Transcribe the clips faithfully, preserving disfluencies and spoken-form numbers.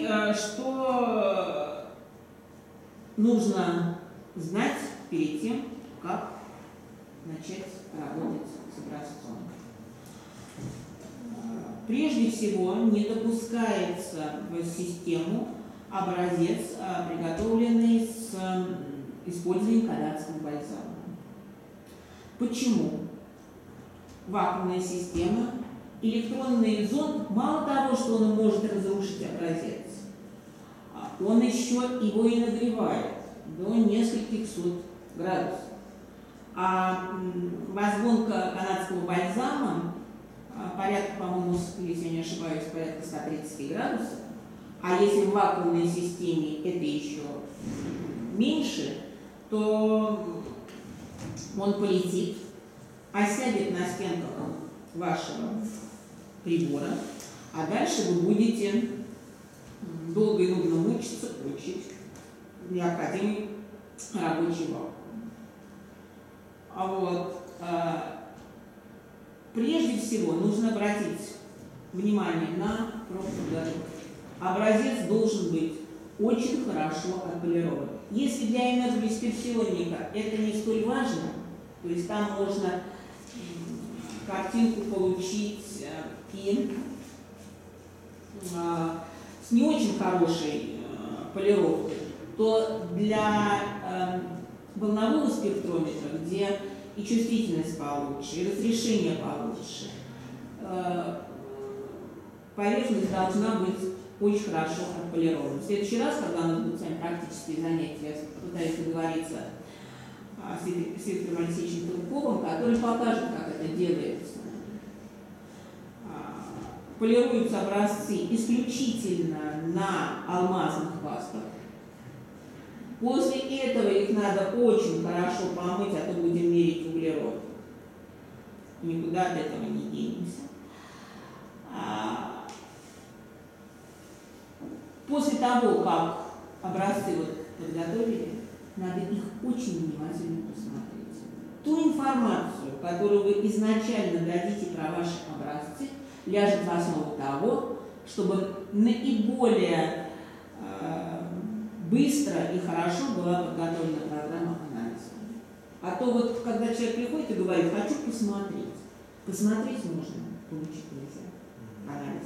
Что нужно знать перед тем, как начать работать с образцом? Прежде всего, не допускается в систему образец, приготовленный с использованием канадского бальзама. Почему? Вакуумная система, электронный зонд, мало того, что он может разрушить образец, он еще его и нагревает до нескольких сот градусов. А возгонка канадского бальзама порядка, по-моему, если я не ошибаюсь, порядка ста тридцати градусов, а если в вакуумной системе это еще меньше, то он полетит, осядет на стенках вашего прибора, а дальше вы будете долго и нудно мучиться, получить необходимый рабочий вакуум. А вот, а, прежде всего нужно обратить внимание на профподготовку. Образец должен быть очень хорошо отполирован. Если для энергодисперсионника это не столь важно, то есть там можно картинку получить и а, с не очень хорошей э, полировкой, то для э, волнового спектрометра, где и чувствительность получше, и разрешение получше, э, поверхность должна быть очень хорошо отполирована. В следующий раз, когда у нас будут с вами практические занятия, я попытаюсь договориться а, с Виктором Алексеевичем Турковым, который покажет, как это делается. Полируются образцы исключительно на алмазных пастах. После этого их надо очень хорошо помыть, а то будем мерить углерод. Никуда от этого не денемся. После того, как образцы вот подготовили, надо их очень внимательно посмотреть. Ту информацию, которую вы изначально дадите про ваши образцы, ляжет в основу того, чтобы наиболее э, быстро и хорошо была подготовлена программа анализа. А то вот, когда человек приходит и говорит, хочу посмотреть, посмотреть можно, получить нельзя анализ.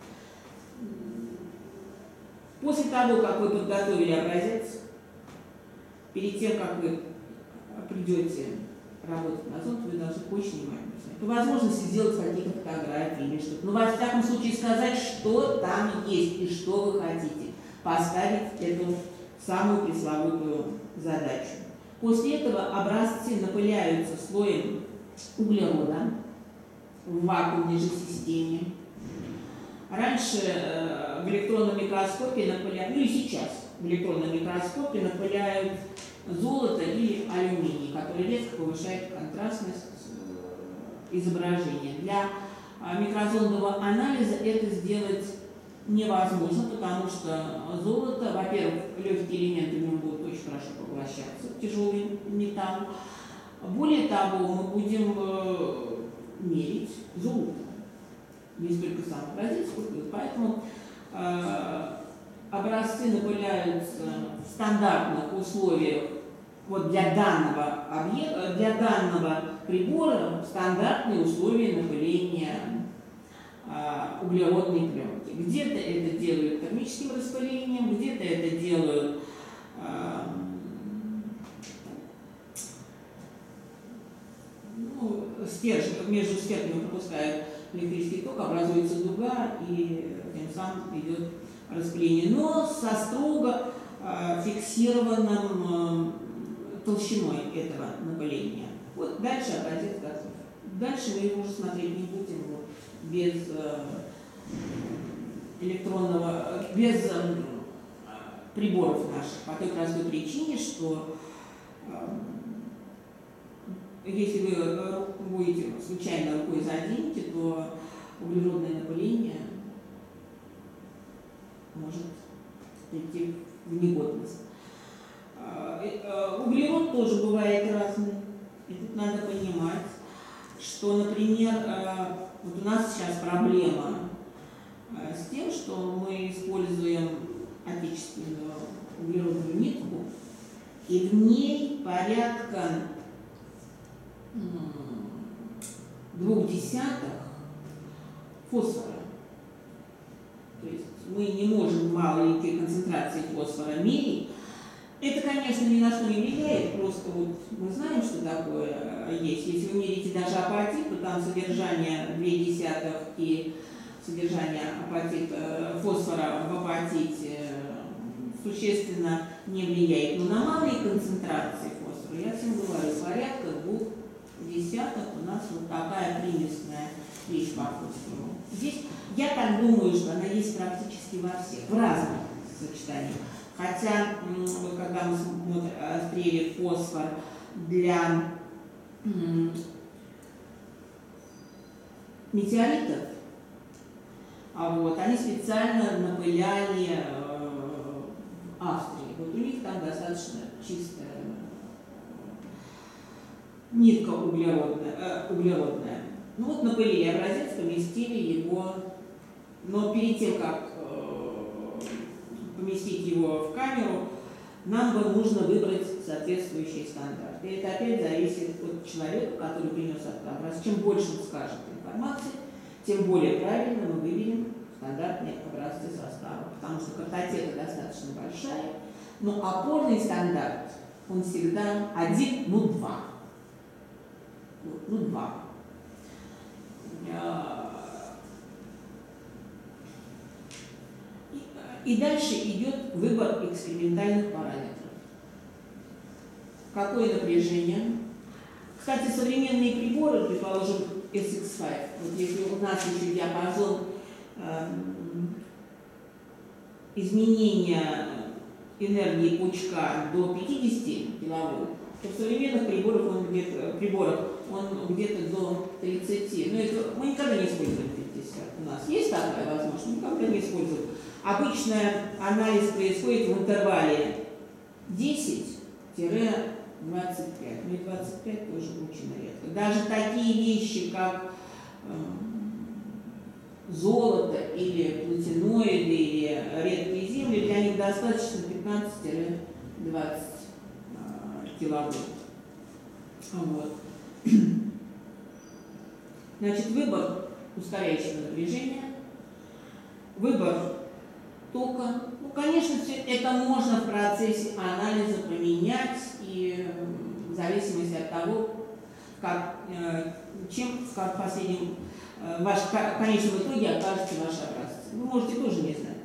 После того, как вы подготовили образец, перед тем, как вы придете работать на зонд, вы должны очень внимательно смотреть. По возможности сделать какие-то фотографии или что-то. Но во всяком случае сказать, что там есть и что вы хотите. Поставить эту самую пресловутую задачу. После этого образцы напыляются слоем углерода в вакуумной же системе. Раньше э, в электронном микроскопе напыляют, ну и сейчас в электронном микроскопе напыляют золото или алюминий, который резко повышает контрастность э, изображения. Для э, микрозондового анализа это сделать невозможно, потому что золото, во-первых, легкие элементы в нем будут очень хорошо поглощаться, тяжелый металл. Более того, мы будем э, мерить золото. Не столько сам образец, сколько. Поэтому э, образцы напыляются в стандартных условиях вот для данного объекта, для данного прибора стандартные условия напыления э, углеродной пленки. Где-то это делают термическим распылением, где-то это делают э, ну, стержень, между стержнями пропускают электрический ток, образуется дуга, и тем самым идет распыление, но со строго э, фиксированным э, толщиной этого напыления. Вот дальше образец готов. Дальше мы его уже смотреть не будем вот, без э, электронного, без э, приборов наших, по той простой причине, что э, если вы будете случайно рукой заденете, то углеродное напыление может прийти в негодность. Углерод тоже бывает разный. И тут надо понимать, что, например, вот у нас сейчас проблема с тем, что мы используем отечественную углеродную нитку, и в ней порядка двух десятых фосфора. То есть мы не можем маленькие концентрации фосфора мерить. Это, конечно, ни на что не влияет, просто вот мы знаем, что такое есть. Если вы мерите даже апатит, то там содержание две десятых и содержание апатит, фосфора в апатите существенно не влияет. Но на малые концентрации фосфора, я всем говорю, порядка двух десятых у нас вот такая примесная вещь по фосфору. Здесь я так думаю, что она есть практически во всех, в разных сочетаниях. Хотя, вот когда мы смотрели фосфор для метеоритов, а вот, они специально напыляли э, в Австрии. Вот у них там достаточно чистая нитка углеродная. Э, углеродная. Ну вот напылили образец, поместили его, но перед тем, как поместить его в камеру, нам бы нужно выбрать соответствующий стандарт. И это опять зависит от человека, который принес этот образец. Чем больше он скажет информации, тем более правильно мы выберем стандартные образцы состава. Потому что картотека достаточно большая, но опорный стандарт, он всегда один, ну два. Ну два. И дальше идет выбор экспериментальных параметров. Какое напряжение? Кстати, современные приборы, предположим, эс икс пять, вот если у нас еще диапазон э, изменения энергии пучка до пятидесяти киловольт, то в современных приборах он где-то, приборах он где-то до тридцати. Но это мы никогда не используем пятьдесят. У нас есть такая возможность, мы никогда не используем. Обычно анализ происходит в интервале десять-двадцать пять. Ну и двадцать пять тоже очень редко. Даже такие вещи, как э, золото или платиноиды или редкие земли, для них достаточно пятнадцать-двадцать э, киловольт. Вот. Значит, выбор ускоряющего напряжения, выбор тока. Ну, конечно, все это можно в процессе анализа поменять, и в зависимости от того, как, чем в последнем, ваш, в конечном итоге окажется ваш образец. Вы можете тоже не знать.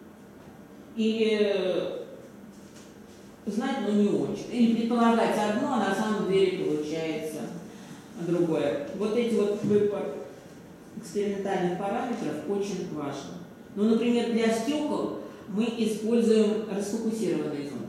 Или знать, но не очень. Или предполагать одно, а на самом деле получается другое. Вот эти вот выбор экспериментальных параметров очень важны. Ну, например, для стекол мы используем расфокусированный зонд.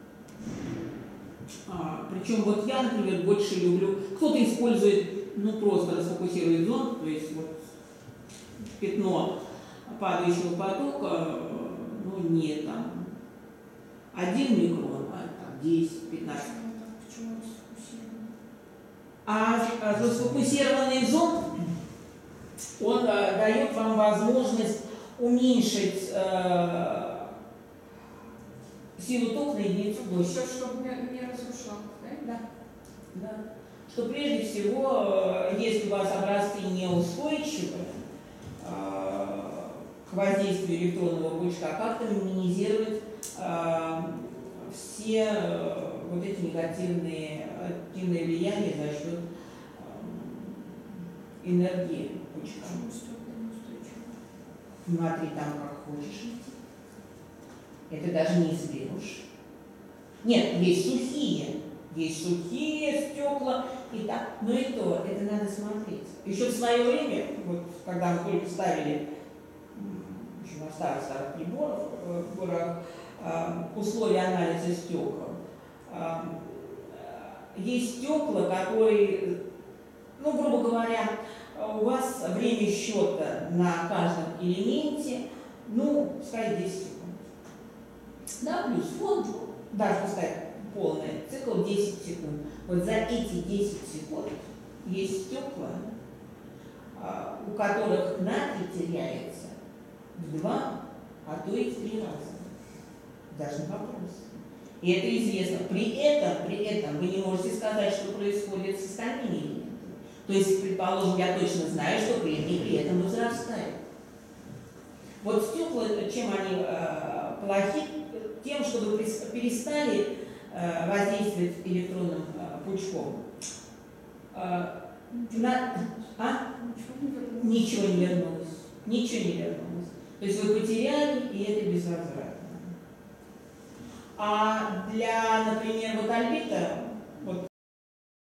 А, причем вот я, например, больше люблю. Кто-то использует, ну, просто расфокусирует зонд, то есть вот пятно падающего потока, ну, не там один микрон, а там десять-пятнадцать. Почему расфокусированный? А, а расфокусированный зонд, он а, дает вам возможность уменьшить э, силу тока на единицу площади. Все, чтобы не, не разрушал, да? Да. Да. Что прежде всего, если у вас образцы неустойчивы э, к воздействию электронного пучка, как-то минимизировать э, все э, вот эти негативные, негативные влияния за счет э, энергии пучка. Смотри там, как хочешь идти. Это даже не изберешь. Нет, есть сухие. Есть сухие стекла и так. Но и то, это надо смотреть. Еще в свое время, вот когда мы только ставили, еще на старых старых приборах, приборах условия анализа стекол, есть стекла, которые, ну, грубо говоря, у вас время счета на каждом элементе, ну, сказать десять секунд. Да, плюс фонд, даже поставить полный цикл десять секунд. Вот за эти десять секунд есть стекла, у которых натрий теряется в два, а то и в три раза. Даже вопрос. И это известно. При этом, при этом вы не можете сказать, что происходит с остальными элементами. То есть, предположим, я точно знаю, что кремний при этом возрастает. Вот стекла, чем они э, плохи, тем, чтобы перестали э, воздействовать электронным э, пучком. Э, на, а? Ничего не вернулось. Ничего не вернулось. То есть вы потеряли, и это безвозвратно. А для, например, вот альбита